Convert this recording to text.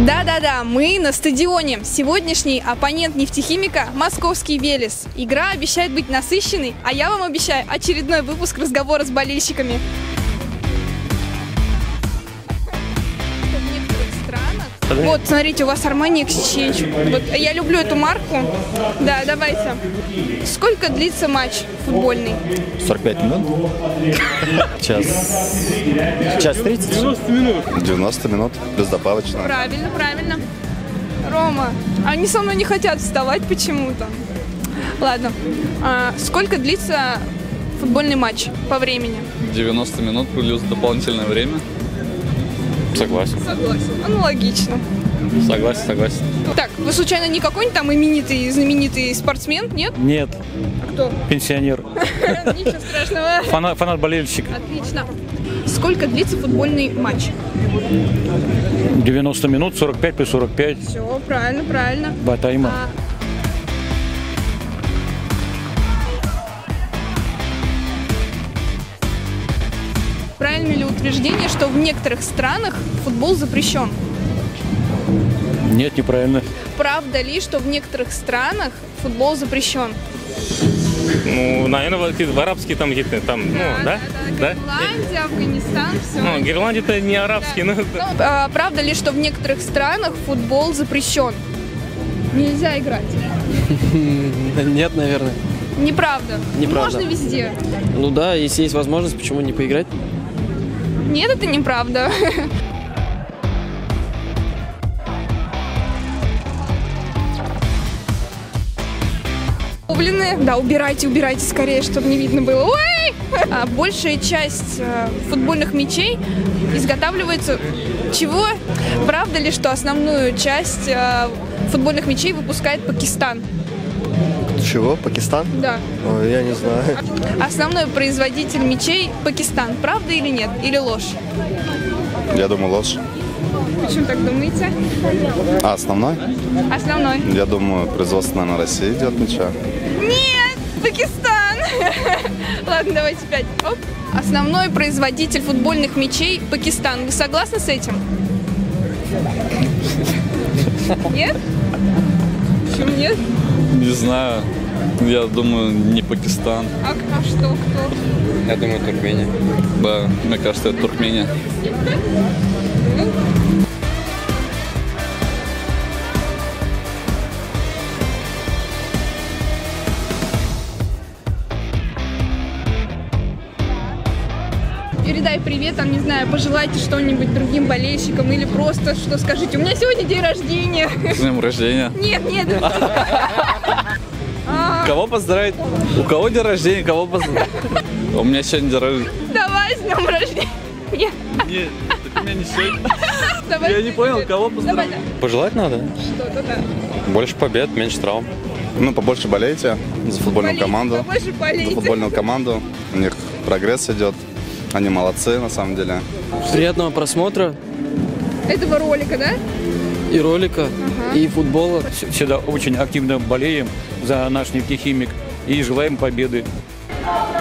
Да-да-да, мы на стадионе. Сегодняшний оппонент нефтехимика – московский Велес. Игра обещает быть насыщенной, а я вам обещаю очередной выпуск разговора с болельщиками. Вот, смотрите, у вас Armani Exchange. Вот, я люблю эту марку. Да, давайте. Сколько длится матч футбольный? 45 минут. Час 30. 90 минут. 90 минут, плюс добавочно. Правильно, правильно. Рома, они со мной не хотят вставать почему-то. Ладно. Сколько длится футбольный матч по времени? 90 минут плюс дополнительное время. Согласен. Согласен. Аналогично. Согласен. Так, вы случайно не какой-нибудь там знаменитый спортсмен, нет? Нет. А кто? Пенсионер. Ничего страшного. Фанат-болельщик. Отлично. Сколько длится футбольный матч? 90 минут, 45 плюс 45. Все, правильно. Два тайма. Правильно ли утверждение, что в некоторых странах футбол запрещен? Нет, неправильно. Правда ли, что в некоторых странах футбол запрещен? Ну, наверное, в арабские там какие-то, там, да? Ирландия, Афганистан, все. Ну, Ирландия это не арабский, но... Правда ли, что в некоторых странах футбол запрещен? Нельзя играть. Нет, наверное. Неправда. Неправда. Можно везде. Ну да, если есть возможность, почему не поиграть? Нет, это неправда. Да, убирайте скорее, чтобы не видно было. Ой! Большая часть футбольных мячей изготавливается... Чего? Правда ли, что основную часть футбольных мячей выпускает Пакистан? Чего? Пакистан? Да. Ой, я не знаю. Основной производитель мячей Пакистан. Правда или нет? Или ложь? Я думаю, ложь. Почему так думаете? А основной? Основной. Я думаю, производство, наверное, России идет мяча. Нет! Пакистан! Ладно, давайте 5. Оп. Основной производитель футбольных мячей Пакистан. Вы согласны с этим? Нет? Почему нет? Не знаю. Я думаю, не Пакистан. А что, кто? Я думаю, Туркмения. Да, мне кажется, это Туркмения. Передай привет, там, не знаю, пожелайте что-нибудь другим болельщикам или просто что скажите. У меня сегодня день рождения. С днем рождения. Нет. Кого поздравить? У кого день рождения, кого поздравить? У меня сегодня день рождения. Давай, с днем рождения. Нет, так у меня не сегодня. Давай. Я не понял, кого поздравить. Пожелать надо? Что-то да. Больше побед, меньше травм. Ну, побольше болейте за футбольную команду. Побольше болейте. За футбольную команду. У них прогресс идет. Они молодцы, на самом деле. Приятного просмотра Этого ролика, да? и ролика, и футбола. Всегда очень активно болеем за наш нефтехимик и желаем победы.